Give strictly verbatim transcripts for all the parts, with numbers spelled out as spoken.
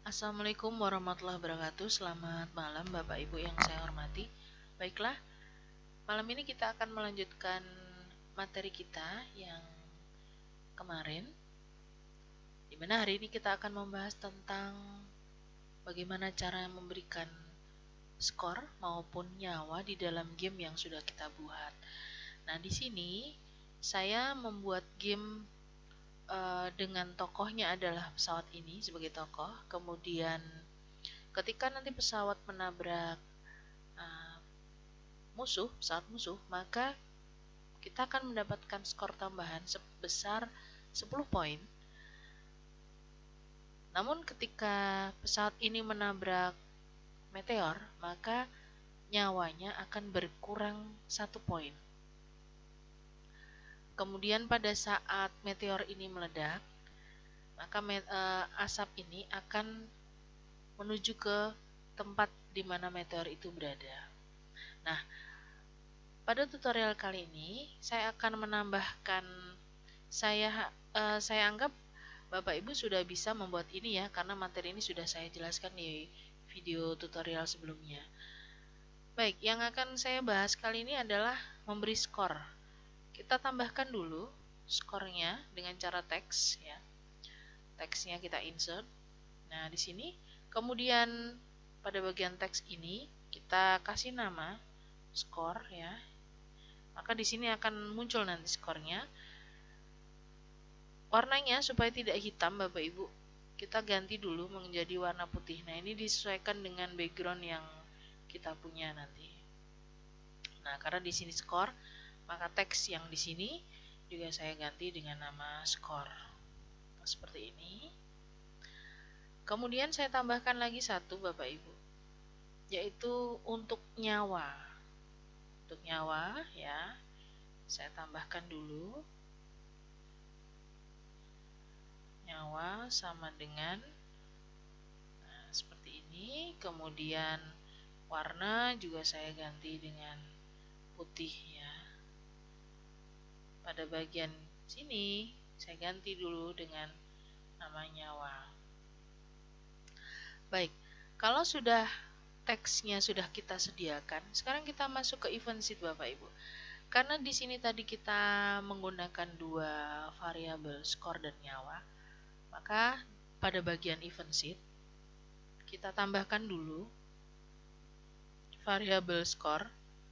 Assalamualaikum warahmatullahi wabarakatuh. Selamat malam Bapak Ibu yang saya hormati. Baiklah, malam ini kita akan melanjutkan materi kita yang kemarin, dimana hari ini kita akan membahas tentang bagaimana cara memberikan skor maupun nyawa di dalam game yang sudah kita buat. Nah, di sini saya membuat game uh, dengan tokohnya adalah pesawat ini sebagai tokoh. Kemudian ketika nanti pesawat menabrak uh, musuh, pesawat musuh, maka kita akan mendapatkan skor tambahan sebesar sepuluh poin. Namun ketika pesawat ini menabrak meteor, maka nyawanya akan berkurang satu poin. Kemudian pada saat meteor ini meledak, maka uh, asap ini akan menuju ke tempat di mana meteor itu berada. Nah, pada tutorial kali ini saya akan menambahkan, saya uh, saya anggap Bapak Ibu sudah bisa membuat ini ya, karena materi ini sudah saya jelaskan di video tutorial sebelumnya. Baik, yang akan saya bahas kali ini adalah memberi skor. Kita tambahkan dulu skornya dengan cara teks ya. Teksnya kita insert. Nah, di sini kemudian pada bagian teks ini kita kasih nama skor ya. Maka di sini akan muncul nanti skornya. Warnanya supaya tidak hitam Bapak Ibu, kita ganti dulu menjadi warna putih. Nah, ini disesuaikan dengan background yang kita punya nanti. Nah, karena di sini skor, maka teks yang di sini juga saya ganti dengan nama skor. Nah, seperti ini. Kemudian saya tambahkan lagi satu Bapak Ibu, yaitu untuk nyawa. Untuk nyawa ya, saya tambahkan dulu nyawa sama dengan nah, seperti ini. Kemudian warna juga saya ganti dengan putih ya. Pada bagian sini saya ganti dulu dengan nama nyawa. Baik, kalau sudah teksnya sudah kita sediakan, sekarang kita masuk ke event sheet Bapak Ibu. Karena di sini tadi kita menggunakan dua variabel skor dan nyawa, maka pada bagian event sheet kita tambahkan dulu variabel skor.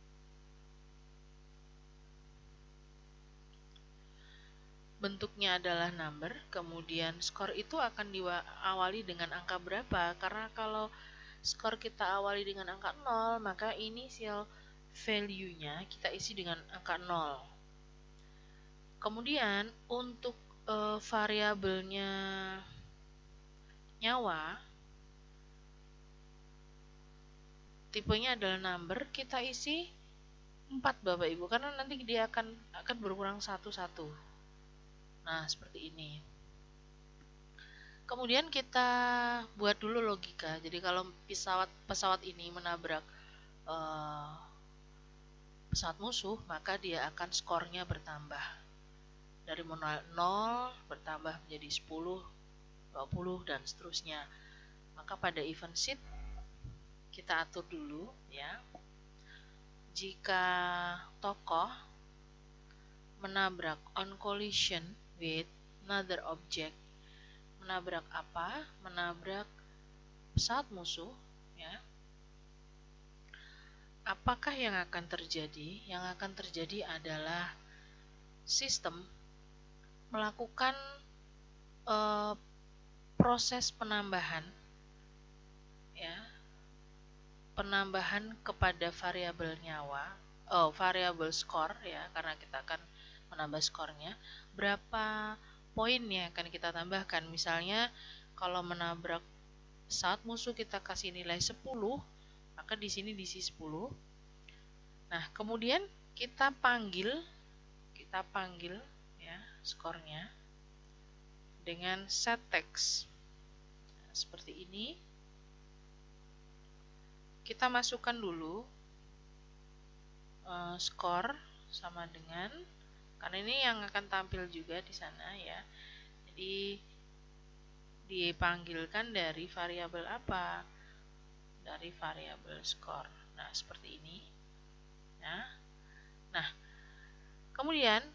Bentuknya adalah number, kemudian skor itu akan diawali dengan angka berapa, karena kalau skor kita awali dengan angka nol, maka initial value-nya kita isi dengan angka nol. Kemudian untuk e, variabelnya nyawa, tipenya adalah number, kita isi empat Bapak Ibu, karena nanti dia akan akan berkurang satu-satu. Nah, seperti ini. Kemudian kita buat dulu logika. Jadi kalau pesawat pesawat ini menabrak uh, pesawat musuh, maka dia akan skornya bertambah. Dari nol bertambah menjadi sepuluh, dua puluh dan seterusnya. Maka pada event sheet kita atur dulu ya. Jika tokoh menabrak on collision with another object, menabrak apa? Menabrak pesawat musuh ya. Apakah yang akan terjadi? Yang akan terjadi adalah sistem melakukan uh, proses penambahan ya. Penambahan kepada variabel nyawa, oh variabel skor ya, karena kita akan menambah skornya. Berapa poin yang akan kita tambahkan? Misalnya kalau menabrak pesawat musuh kita kasih nilai sepuluh, maka di sini diisi sepuluh. Nah, kemudian kita panggil kita panggil ya skornya dengan set text. Nah, seperti ini. Kita masukkan dulu uh, skor sama dengan, karena ini yang akan tampil juga di sana ya. Jadi dipanggilkan dari variabel apa? Dari variabel skor. Nah, seperti ini. Nah, nah kemudian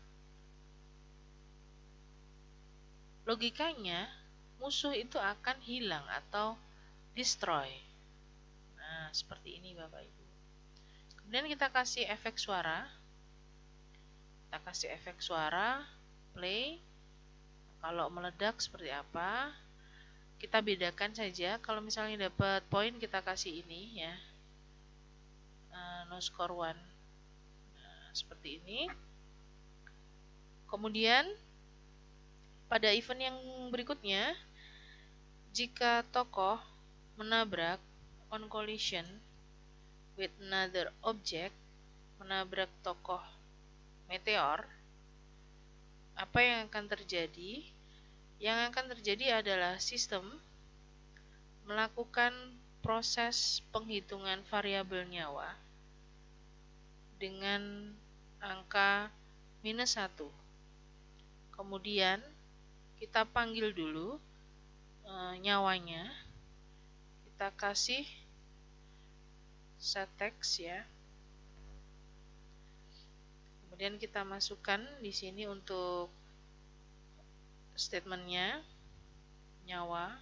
logikanya musuh itu akan hilang atau destroy. Nah, seperti ini Bapak Ibu. Kemudian kita kasih efek suara. Kita kasih efek suara, play. Kalau meledak seperti apa? Kita bedakan saja. Kalau misalnya dapat poin kita kasih ini ya. Uh, no score one. Nah, seperti ini. Kemudian pada event yang berikutnya, jika tokoh menabrak on collision with another object, menabrak tokoh meteor, apa yang akan terjadi? Yang akan terjadi adalah sistem melakukan proses penghitungan variabel nyawa dengan angka minus satu. Kemudian kita panggil dulu e, nyawanya. Kita kasih set text ya. Kemudian kita masukkan di sini untuk statementnya nyawa,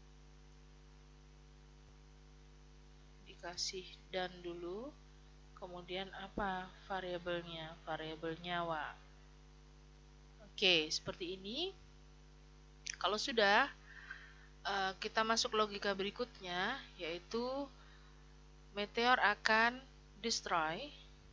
dikasih dan dulu, kemudian apa variabelnya? Variabel nyawa. Oke, seperti ini. Kalau sudah, kita masuk logika berikutnya, yaitu meteor akan destroy,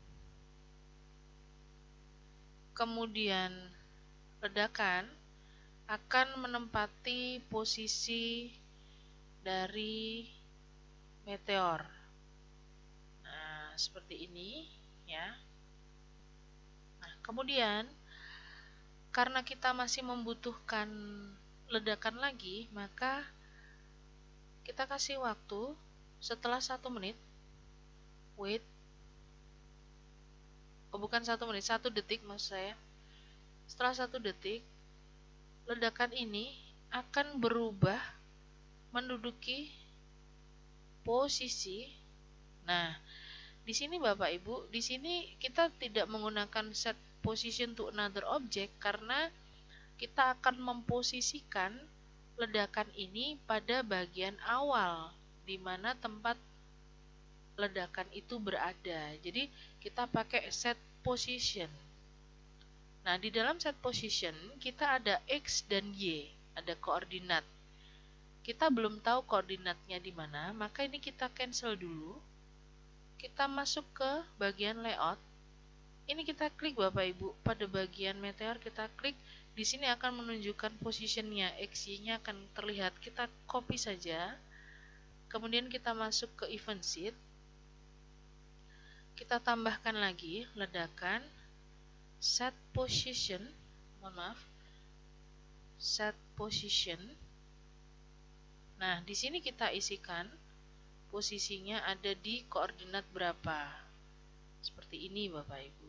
kemudian ledakan akan menempati posisi dari meteor. Nah, seperti ini ya. Nah, kemudian karena kita masih membutuhkan ledakan lagi, maka kita kasih waktu setelah satu menit. Wait. Oh, bukan satu menit, satu detik maksud saya. Setelah satu detik, ledakan ini akan berubah menduduki posisi. Nah, di sini Bapak Ibu, di sini kita tidak menggunakan set position to another object karena kita akan memposisikan ledakan ini pada bagian awal di mana tempat ledakan itu berada. Jadi kita pakai set position. Nah, di dalam set position kita ada X dan Y, ada koordinat. Kita belum tahu koordinatnya di mana, maka ini kita cancel dulu. Kita masuk ke bagian layout. Ini kita klik Bapak Ibu, pada bagian meteor kita klik, di sini akan menunjukkan positionnya, X Y-nya akan terlihat. Kita copy saja. Kemudian kita masuk ke event sheet. Kita tambahkan lagi ledakan, set position, mohon maaf, set position. Nah, di sini kita isikan posisinya ada di koordinat berapa. Seperti ini Bapak Ibu.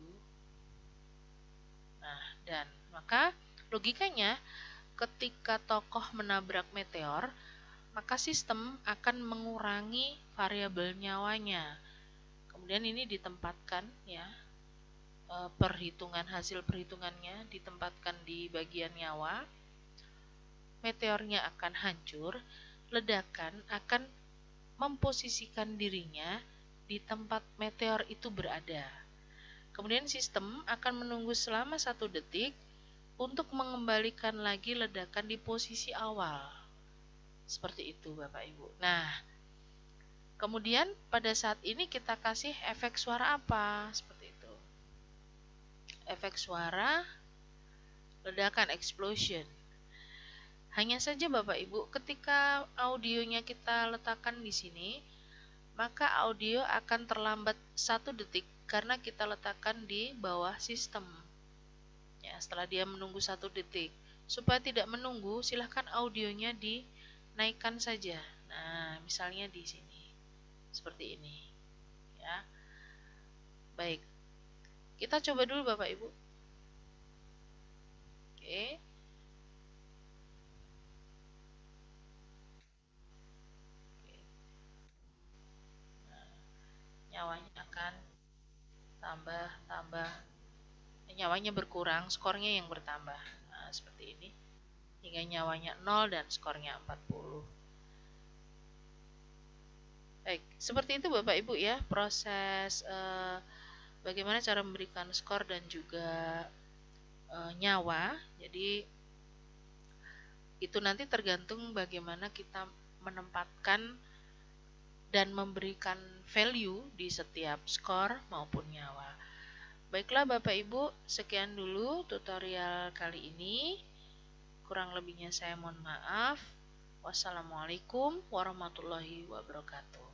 Nah, dan maka logikanya ketika tokoh menabrak meteor, maka sistem akan mengurangi variabel nyawanya. Kemudian ini ditempatkan ya, e, perhitungan hasil perhitungannya ditempatkan di bagian nyawa. Meteornya akan hancur, ledakan akan memposisikan dirinya di tempat meteor itu berada. Kemudian sistem akan menunggu selama satu detik untuk mengembalikan lagi ledakan di posisi awal. Seperti itu Bapak Ibu. Nah, kemudian pada saat ini kita kasih efek suara apa? Seperti itu. Efek suara ledakan, explosion. Hanya saja Bapak Ibu, ketika audionya kita letakkan di sini, maka audio akan terlambat satu detik karena kita letakkan di bawah sistem. Ya, setelah dia menunggu satu detik, supaya tidak menunggu, silahkan audionya dinaikkan saja. Nah, misalnya di sini, seperti ini. Ya, baik. Kita coba dulu Bapak Ibu. Oke. nyawanya akan tambah, tambah, nyawanya berkurang, skornya yang bertambah. Nah, seperti ini. Hingga nyawanya nol dan skornya empat puluh. Baik, seperti itu Bapak Ibu ya, proses eh, bagaimana cara memberikan skor dan juga eh, nyawa. Jadi itu nanti tergantung bagaimana kita menempatkan dan memberikan value di setiap skor maupun nyawa. Baiklah Bapak Ibu, sekian dulu tutorial kali ini. Kurang lebihnya saya mohon maaf. Wassalamualaikum warahmatullahi wabarakatuh.